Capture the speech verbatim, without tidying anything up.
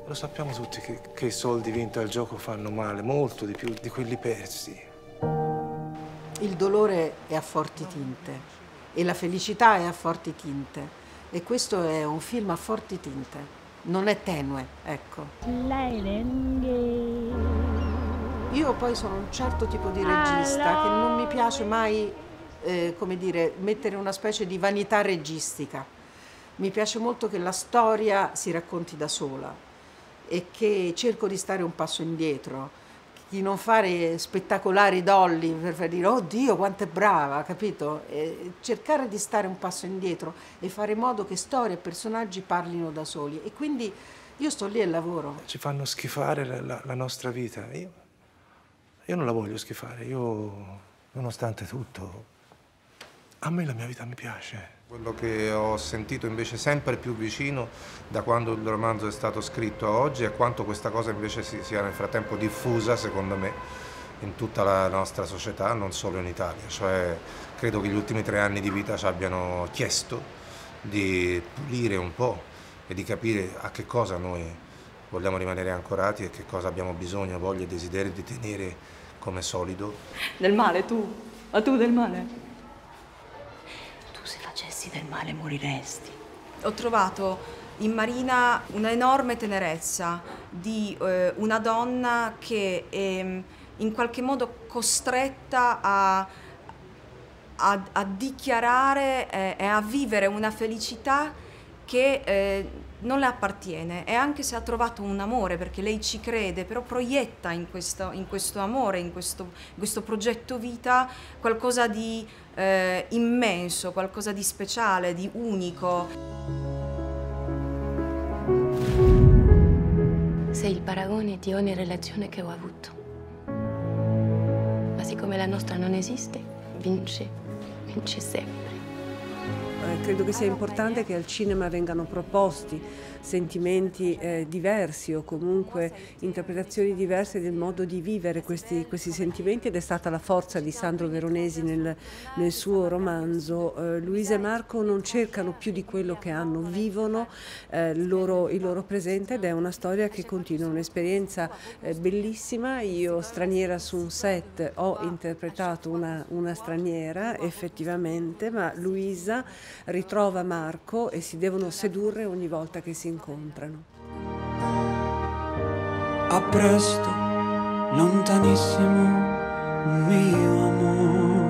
Lo sappiamo tutti che, che i soldi vinti al gioco fanno male, molto di più di quelli persi. Il dolore è a forti tinte e la felicità è a forti tinte. E questo è un film a forti tinte, non è tenue, ecco. Io poi sono un certo tipo di regista che non mi piace mai, eh, come dire, mettere una specie di vanità registica. Mi piace molto che la storia si racconti da sola e che cerco di stare un passo indietro, di non fare spettacolari dolly per far dire oh Dio quanto è brava, capito? E cercare di stare un passo indietro e fare in modo che storie e personaggi parlino da soli. E quindi io sto lì e lavoro. Ci fanno schifare la, la, la nostra vita. Io, io non la voglio schifare, io, nonostante tutto, a me la mia vita mi piace. Quello che ho sentito invece sempre più vicino da quando il romanzo è stato scritto a oggi è quanto questa cosa invece si sia nel frattempo diffusa, secondo me, in tutta la nostra società, non solo in Italia. Cioè, credo che gli ultimi tre anni di vita ci abbiano chiesto di pulire un po' e di capire a che cosa noi vogliamo rimanere ancorati e che cosa abbiamo bisogno, voglia e desiderio di tenere come solido. Del male tu? Ma tu del male? Se facessi del male moriresti. Ho trovato in Marina un'enorme tenerezza di eh, una donna che è in qualche modo costretta a, a, a dichiarare e eh, a vivere una felicità che eh, non le appartiene, e anche se ha trovato un amore, perché lei ci crede, però proietta in questo, in questo amore, in questo, in questo progetto vita, qualcosa di eh, immenso, qualcosa di speciale, di unico. Sei il paragone di ogni relazione che ho avuto. Ma siccome la nostra non esiste, vince, vince sempre. Credo che sia importante che al cinema vengano proposti sentimenti eh, diversi o comunque interpretazioni diverse del modo di vivere questi, questi sentimenti, ed è stata la forza di Sandro Veronesi nel, nel suo romanzo. Eh, Luisa e Marco non cercano più di quello che hanno, vivono eh, il, loro, il loro presente, ed è una storia che continua, un'esperienza eh, bellissima. Io, straniera su un set, ho interpretato una, una straniera effettivamente, ma Luisa ritrova Marco e si devono sedurre ogni volta che si incontrano. A presto, lontanissimo, mio amore.